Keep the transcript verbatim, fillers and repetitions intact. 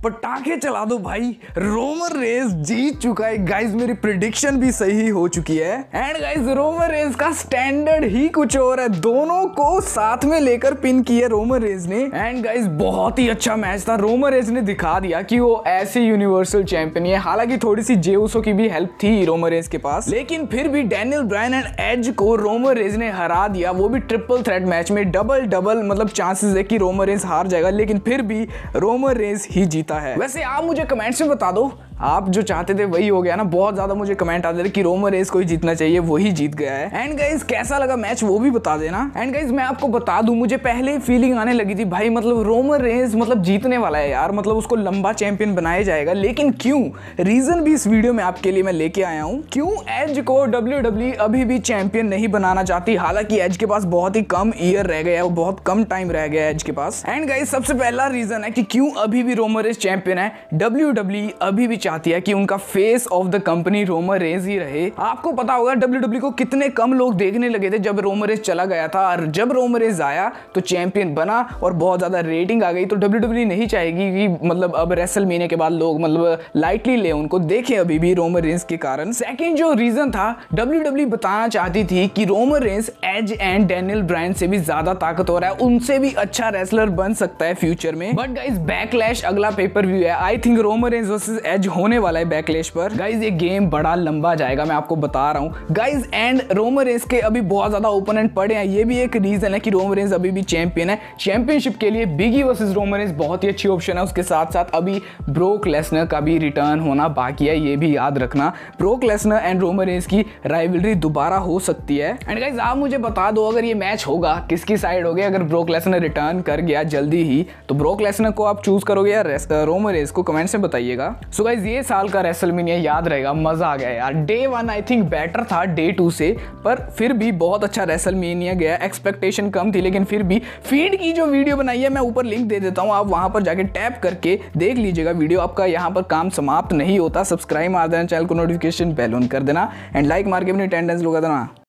पटाखे चला दो भाई, रोमन रेस जीत चुका है गाइस। मेरी प्रिडिक्शन भी सही हो चुकी है। एंड गाइस रोमन रेस का स्टैंडर्ड ही कुछ और है, दोनों को साथ में लेकर पिन किया रोमन रेस ने। एंड गाइस बहुत ही अच्छा मैच था, रोमन रेस ने दिखा दिया कि वो ऐसे यूनिवर्सल चैंपियन है। हालांकि थोड़ी सी जेउसो की भी हेल्प थी रोमन रेस के पास, लेकिन फिर भी डैनियल ब्रायन एंड एज को रोमन रेस ने हरा दिया, वो भी ट्रिपल थ्रेट मैच में। डबल डबल मतलब चांसेस है कि रोमन रेस हार जाएगा, लेकिन फिर भी रोमन रेस ही जीता है। वैसे आप मुझे कमेंट्स में बता दो, आप जो चाहते थे वही हो गया ना। बहुत ज्यादा मुझे कमेंट आते थे कि रोमन रेस को ही जीतना चाहिए, वही जीत गया है। एंड गाइस कैसा लगा मैच वो भी बता देना। एंड गाइस मैं आपको बता दूं, मुझे पहले फीलिंग आने लगी थी भाई मतलब रोमन रेस मतलब जीतने वाला है यार, मतलब उसको लंबा चैंपियन बनाया जाएगा। लेकिन क्यों, रीजन भी इस वीडियो में आपके लिए मैं लेके आया हूं। क्यों एज को डब्ल्यू डब्ल्यू ई अभी भी चैंपियन नहीं बनाना चाहती, हालांकि एज के पास बहुत ही कम ईयर रह गया है, बहुत कम टाइम रह गया है एज के पास। एंड गाइस सबसे पहला रीजन है कि क्यों अभी भी रोमन रेस चैंपियन है। डब्ल्यू डब्ल्यू ई अभी भी चाहती है कि उनका face of the company Roman Reigns ही रहे। आपको पता होगा डब्ल्यू डब्ल्यू को कितने कम लोग देखने लगे थे जब रोमन रेस चला गया था, और जब रोमन रेस आया तो चैंपियन बना और बहुत ज्यादा रेटिंग आ गई। तो डब्ल्यू डब्ल्यू नहीं चाहेगी कि मतलब अब रेसलमेनिया के बाद लोग मतलब लाइटली ले उनको देखें अभी भी रोमन रेस के कारण। सेकंड जो रीजन था, डब्ल्यू डब्ल्यू बताना चाहती थी कि Roman Reigns Edge and Daniel Bryan से भी ज्यादा ताकतवर है, उनसे भी अच्छा रेसलर बन सकता है फ्यूचर में। बट गाइस बैकलैश अगला पेपर व्यू है, I think Roman Reigns versus Edge होने वाला है बैकलैश पर। गाइस ये गेम बड़ा लंबा जाएगा, मैं आपको बता रहा हूं गाइस। एंड रोमन रेस के अभी बहुत ज्यादा ओपोनेंट पड़े हैं, ये भी एक रीजन है कि रोमन रेस अभी भी चैंपियन है। चैंपियनशिप के लिए बिगी वर्सेस रोमन रेस बहुत ही अच्छी ऑप्शन है। उसके साथ साथ अभी ब्रोक लेसनर का भी रिटर्न होना बाकी है, ये भी याद रखना। Brock Lesnar and Roman Reigns की राइवलरी दोबारा हो सकती है। एंड गाइस आप मुझे बता दो अगर ये मैच होगा किसकी साइड होगी। अगर ब्रोक लेसनर रिटर्न कर गया जल्दी ही तो ब्रोक लेसनर को आप चूज करोगे या रोमन रेस को, कमेंट्स में बताइएगा। सो गाइस ये साल का रेसलमेनिया याद रहेगा, मजा आ गया यार। Day one I think better था डे टू से, पर फिर भी बहुत अच्छा रेसलमेनिया गया। एक्सपेक्टेशन कम थी लेकिन फिर भी। फीड की जो वीडियो बनाई है मैं ऊपर लिंक दे देता हूँ, आप वहां पर जाके टैप करके देख लीजिएगा वीडियो। आपका यहाँ पर काम समाप्त नहीं होता, सब्सक्राइब मार देना, चैनल को नोटिफिकेशन बेल ऑन कर देना एंड लाइक मार के अपनी अटेंडेंस लगा देना।